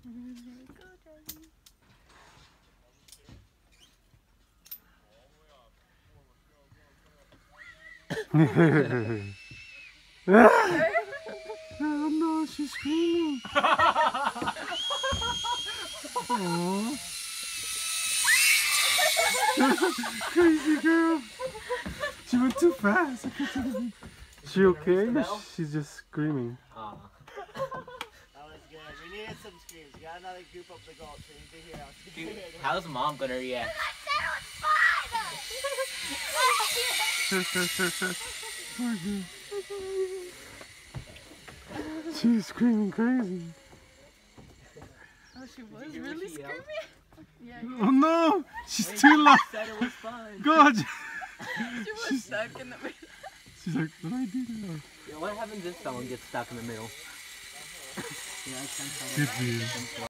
Oh no, she's screaming. Aww. Crazy girl. She went too fast. Is she okay? She's just screaming. That was good. We needed some screams. We got another group up the goal, so you can hear us. Dude, how's mom gonna react? She's screaming crazy. Oh, she was really screaming? Yeah. Oh no! She's too loud. Said it was fun. God! She was stuck in the middle. She's like, what do I do now? Yeah, what happens if someone gets stuck in the middle? Good view.